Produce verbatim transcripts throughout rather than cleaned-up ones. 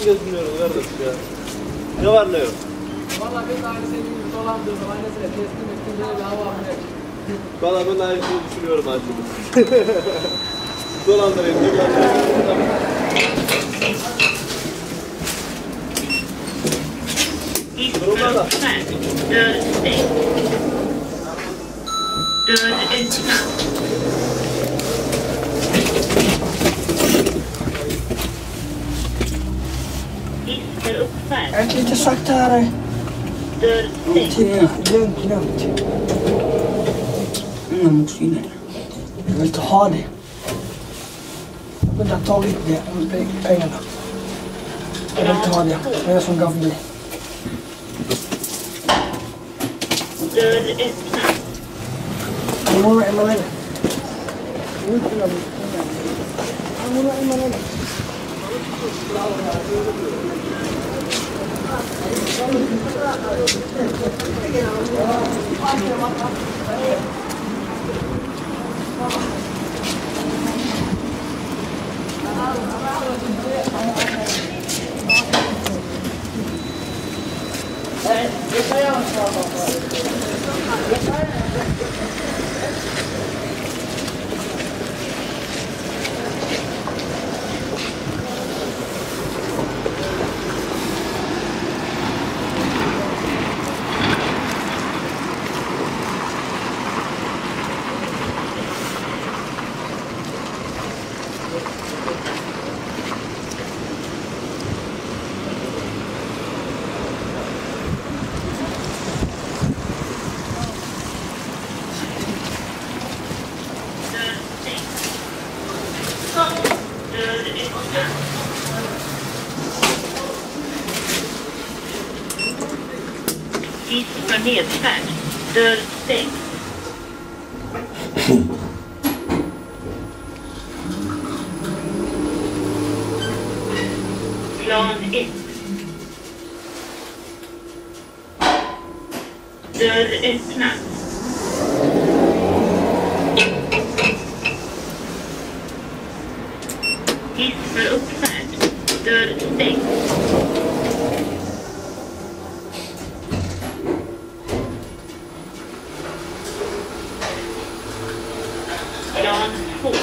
geziniyoruz kardeşim ya. Ne var ne yok? Valla ben de aynı senin gibi dolandırdım. Aynısıyla teslim ettim. Böyle bir hava akıyor. Valla ben de aynı şeyi düşünüyorum artık. Dolandırayım. Durumlar da. Är det lite saktare? Lugnt, lugnt, lugnt. Mm, måste in i det. Jag vill inte ha det. Jag vill inte ha tagit det, pengarna. Jag vill inte ha det. Det var jag som gav mig. Hur många är man med? Hur många är man med? Hiss för nedfärd. Dörr stängd. Plan ett. Dörr öppnas. Hiss för uppfärd. Dörr stängd. Plan två.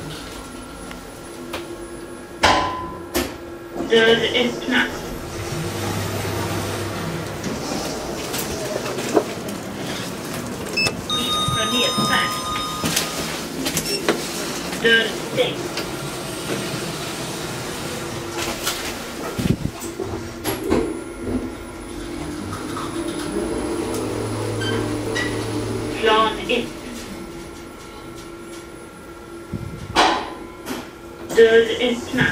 Dörr öppnas. Hiss för nedfärd. Dörr stängd. Plan ett. Dörr öppnas.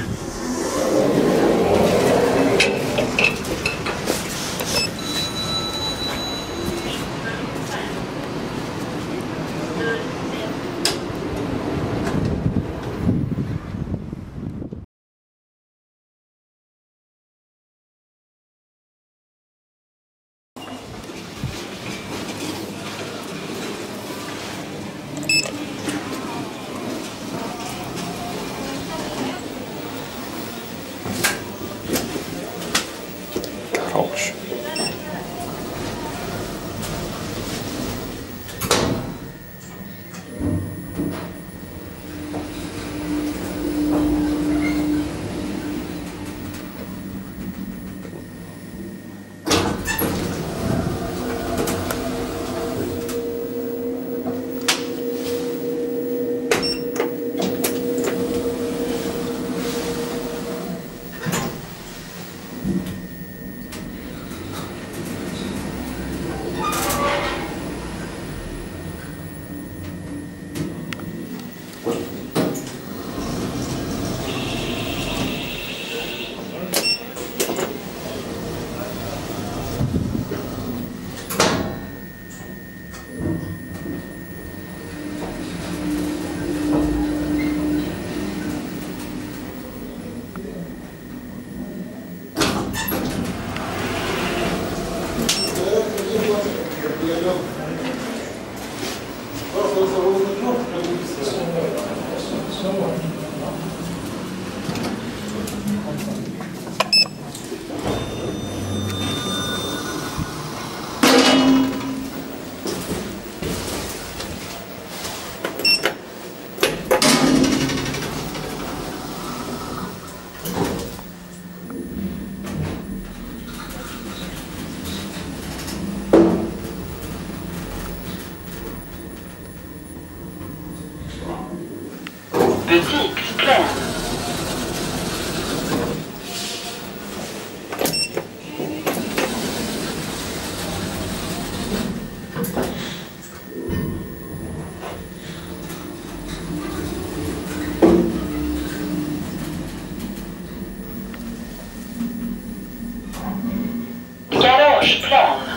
Ouch. Butiksplan. Garageplan.